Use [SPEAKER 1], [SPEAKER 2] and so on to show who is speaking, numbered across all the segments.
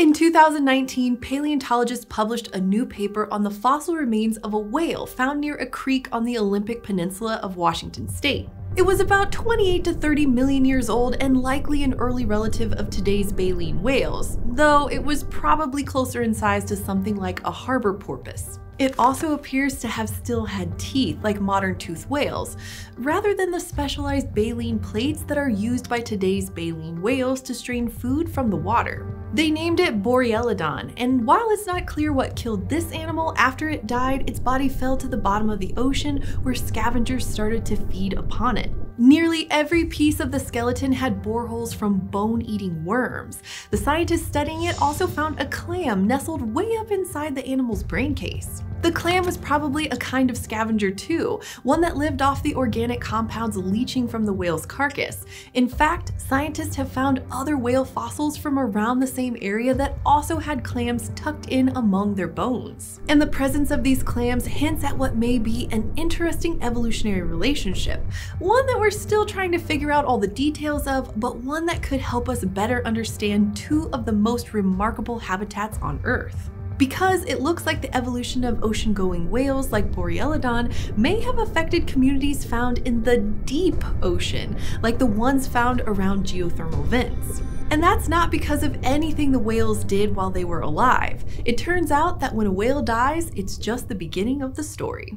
[SPEAKER 1] In 2019, paleontologists published a new paper on the fossil remains of a whale found near a creek on the Olympic Peninsula of Washington state. It was about 28 to 30 million years old and likely an early relative of today's baleen whales, though it was probably closer in size to something like a harbor porpoise. It also appears to have still had teeth like modern toothed whales, rather than the specialized baleen plates that are used by today's baleen whales to strain food from the water. They named it Borealodon, and while it's not clear what killed this animal, after it died, its body fell to the bottom of the ocean where scavengers started to feed upon it. Nearly every piece of the skeleton had boreholes from bone-eating worms. The scientists studying it also found a clam nestled way up inside the animal's brain case. The clam was probably a kind of scavenger too, one that lived off the organic compounds leaching from the whale's carcass. In fact, scientists have found other whale fossils from around the same area that also had clams tucked in among their bones. And the presence of these clams hints at what may be an interesting evolutionary relationship, one that we're still trying to figure out all the details of, but one that could help us better understand two of the most remarkable habitats on Earth. Because it looks like the evolution of ocean-going whales like Borealodon may have affected communities found in the deep ocean, like the ones found around geothermal vents. And that's not because of anything the whales did while they were alive. It turns out that when a whale dies, it's just the beginning of the story.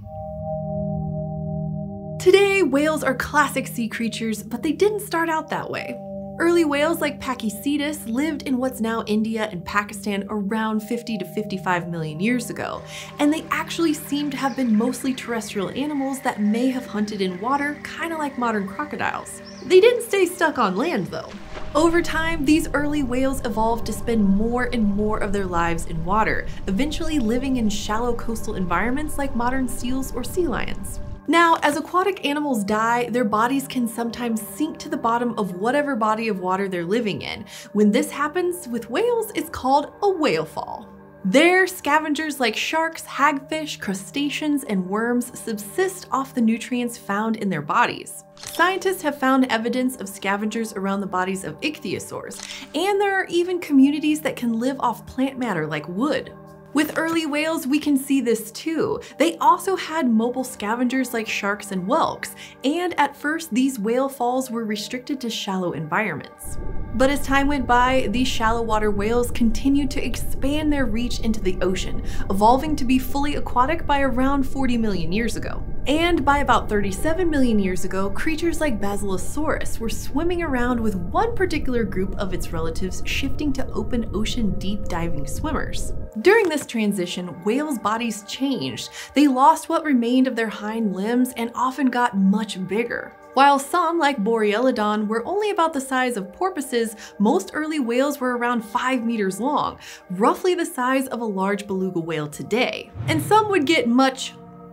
[SPEAKER 1] Today, whales are classic sea creatures, but they didn't start out that way. Early whales like Pachycetus lived in what's now India and Pakistan around 50 to 55 million years ago, and they actually seem to have been mostly terrestrial animals that may have hunted in water, kind of like modern crocodiles. They didn't stay stuck on land though. Over time, these early whales evolved to spend more and more of their lives in water, eventually living in shallow coastal environments like modern seals or sea lions. Now, as aquatic animals die, their bodies can sometimes sink to the bottom of whatever body of water they're living in. When this happens with whales, it's called a whale fall. There, scavengers like sharks, hagfish, crustaceans, and worms subsist off the nutrients found in their bodies. Scientists have found evidence of scavengers around the bodies of ichthyosaurs, and there are even communities that can live off plant matter like wood. With early whales, we can see this too. They also had mobile scavengers like sharks and whelks, and at first these whale falls were restricted to shallow environments. But as time went by, these shallow water whales continued to expand their reach into the ocean, evolving to be fully aquatic by around 40 million years ago. And by about 37 million years ago, creatures like Basilosaurus were swimming around with one particular group of its relatives shifting to open ocean deep diving swimmers. During this transition, whales' bodies changed. They lost what remained of their hind limbs and often got much bigger. While some, like Borealodon, were only about the size of porpoises, most early whales were around 5 meters long, roughly the size of a large beluga whale today. And some would get much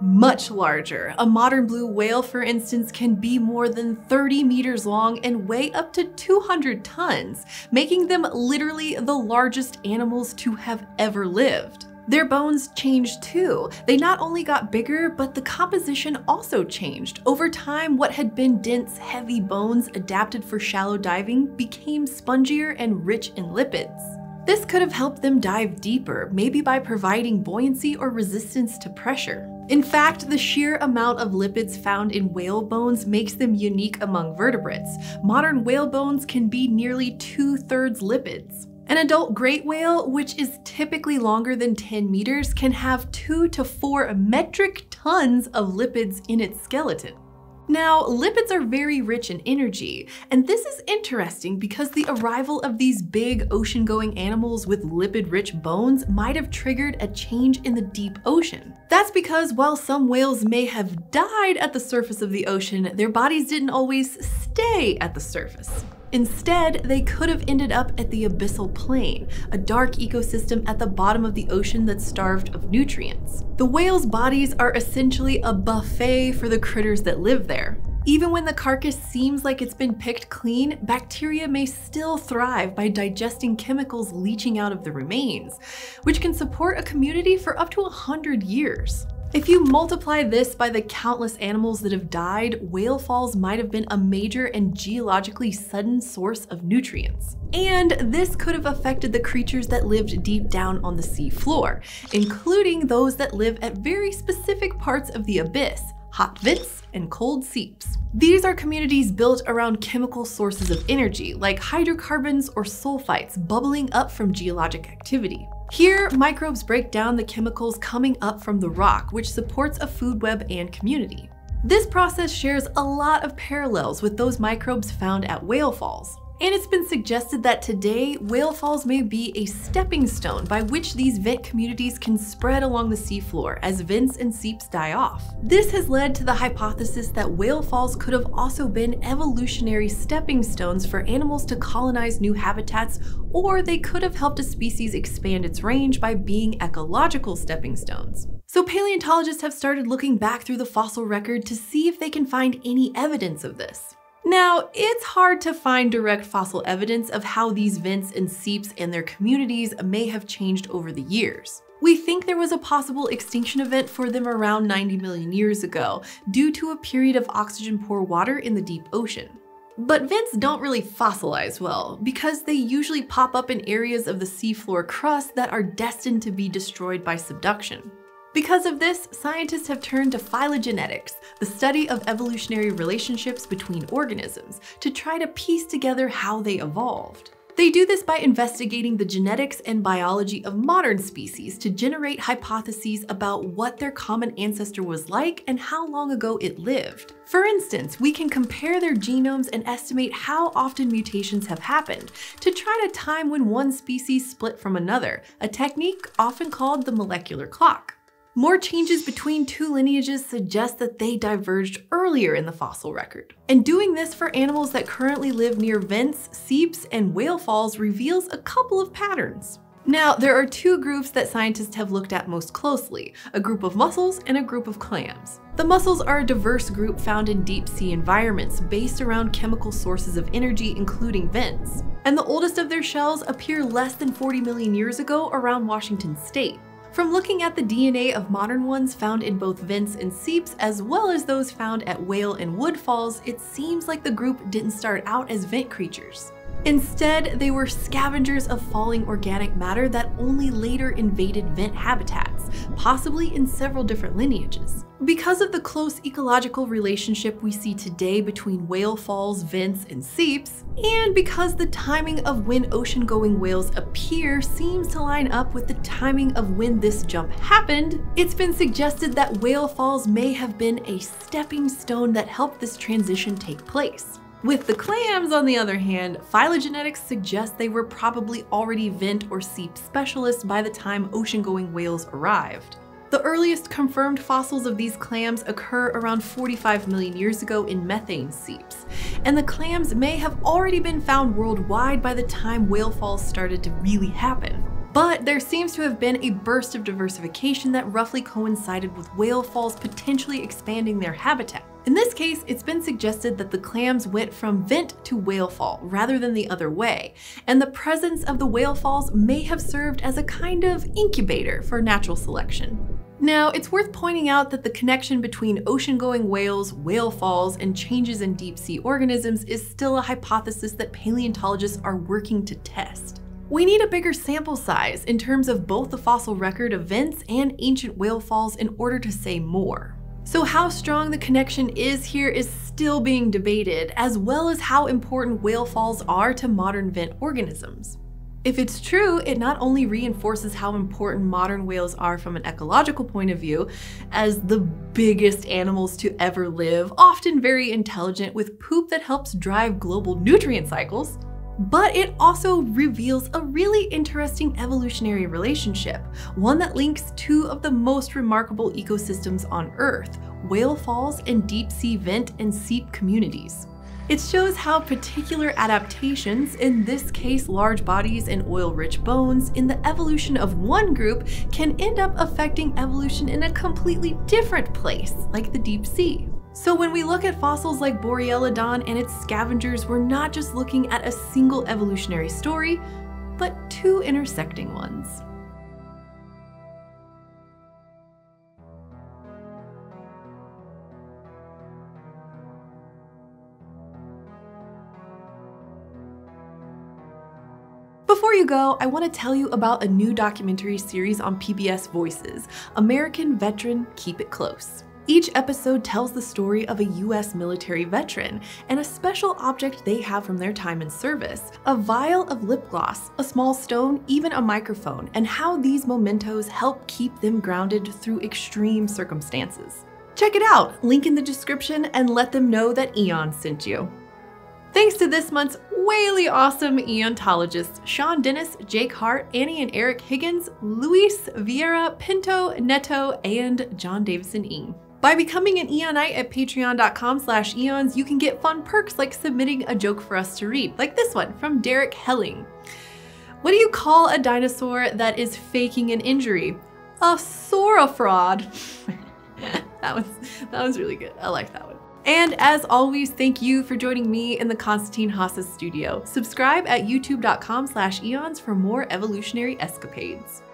[SPEAKER 1] larger. A modern blue whale, for instance, can be more than 30 meters long and weigh up to 200 tons, making them literally the largest animals to have ever lived. Their bones changed too. They not only got bigger, but the composition also changed. Over time, what had been dense, heavy bones adapted for shallow diving became spongier and rich in lipids. This could have helped them dive deeper, maybe by providing buoyancy or resistance to pressure. In fact, the sheer amount of lipids found in whale bones makes them unique among vertebrates. Modern whale bones can be nearly 2/3 lipids. An adult great whale, which is typically longer than 10 meters, can have 2 to 4 metric tons of lipids in its skeleton. Now, lipids are very rich in energy, and this is interesting because the arrival of these big ocean-going animals with lipid-rich bones might have triggered a change in the deep ocean. That's because while some whales may have died at the surface of the ocean, their bodies didn't always stay at the surface. Instead, they could have ended up at the abyssal plain, a dark ecosystem at the bottom of the ocean that's starved of nutrients. The whales' bodies are essentially a buffet for the critters that live there. Even when the carcass seems like it's been picked clean, bacteria may still thrive by digesting chemicals leaching out of the remains, which can support a community for up to 100 years. If you multiply this by the countless animals that have died, whale falls might have been a major and geologically sudden source of nutrients. And this could have affected the creatures that lived deep down on the sea floor, including those that live at very specific parts of the abyss, hot vents and cold seeps. These are communities built around chemical sources of energy, like hydrocarbons or sulfites bubbling up from geologic activity. Here, microbes break down the chemicals coming up from the rock, which supports a food web and community. This process shares a lot of parallels with those microbes found at whale falls. And it's been suggested that today, whale falls may be a stepping stone by which these vent communities can spread along the seafloor as vents and seeps die off. This has led to the hypothesis that whale falls could have also been evolutionary stepping stones for animals to colonize new habitats, or they could have helped a species expand its range by being ecological stepping stones. So paleontologists have started looking back through the fossil record to see if they can find any evidence of this. Now, it's hard to find direct fossil evidence of how these vents and seeps and their communities may have changed over the years. We think there was a possible extinction event for them around 90 million years ago, due to a period of oxygen-poor water in the deep ocean. But vents don't really fossilize well, because they usually pop up in areas of the seafloor crust that are destined to be destroyed by subduction. Because of this, scientists have turned to phylogenetics, the study of evolutionary relationships between organisms, to try to piece together how they evolved. They do this by investigating the genetics and biology of modern species to generate hypotheses about what their common ancestor was like and how long ago it lived. For instance, we can compare their genomes and estimate how often mutations have happened to try to time when one species split from another, a technique often called the molecular clock. More changes between two lineages suggest that they diverged earlier in the fossil record. And doing this for animals that currently live near vents, seeps, and whale falls reveals a couple of patterns. Now, there are two groups that scientists have looked at most closely, a group of mussels and a group of clams. The mussels are a diverse group found in deep sea environments based around chemical sources of energy, including vents. And the oldest of their shells appear less than 40 million years ago around Washington state. From looking at the DNA of modern ones found in both vents and seeps, as well as those found at whale and wood falls, it seems like the group didn't start out as vent creatures. Instead, they were scavengers of falling organic matter that only later invaded vent habitats, possibly in several different lineages. Because of the close ecological relationship we see today between whale falls, vents, and seeps, and because the timing of when ocean-going whales appear seems to line up with the timing of when this jump happened, it's been suggested that whale falls may have been a stepping stone that helped this transition take place. With the clams, on the other hand, phylogenetics suggests they were probably already vent or seep specialists by the time ocean-going whales arrived. The earliest confirmed fossils of these clams occur around 45 million years ago in methane seeps, and the clams may have already been found worldwide by the time whale falls started to really happen. But there seems to have been a burst of diversification that roughly coincided with whale falls potentially expanding their habitat. In this case, it's been suggested that the clams went from vent to whale fall rather than the other way, and the presence of the whale falls may have served as a kind of incubator for natural selection. Now, it's worth pointing out that the connection between ocean-going whales, whale falls, and changes in deep-sea organisms is still a hypothesis that paleontologists are working to test. We need a bigger sample size in terms of both the fossil record of vents and ancient whale falls in order to say more. So how strong the connection is here is still being debated, as well as how important whale falls are to modern vent organisms. If it's true, it not only reinforces how important modern whales are from an ecological point of view, as the biggest animals to ever live, often very intelligent with poop that helps drive global nutrient cycles, but it also reveals a really interesting evolutionary relationship, one that links two of the most remarkable ecosystems on Earth, whale falls and deep-sea vent and seep communities. It shows how particular adaptations, in this case large bodies and oil-rich bones, in the evolution of one group can end up affecting evolution in a completely different place, like the deep sea. So when we look at fossils like Borealodon and its scavengers, we're not just looking at a single evolutionary story, but two intersecting ones. go, I want to tell you about a new documentary series on PBS Voices, American Veteran Keep It Close. Each episode tells the story of a US military veteran and a special object they have from their time in service, a vial of lip gloss, a small stone, even a microphone, and how these mementos help keep them grounded through extreme circumstances. Check it out, link in the description, and let them know that Eon sent you. Thanks to this month's whaley awesome eontologists, Sean Dennis, Jake Hart, Annie and Eric Higgins, Luis Vieira, Pinto, Neto, and John Davison Ing. By becoming an Eonite at patreon.com/eons, you can get fun perks like submitting a joke for us to read, like this one from Derek Helling. What do you call a dinosaur that is faking an injury? A sauropod. That was really good. I like that one. And as always, thank you for joining me in the Constantine Haas's studio. Subscribe at youtube.com/eons for more evolutionary escapades.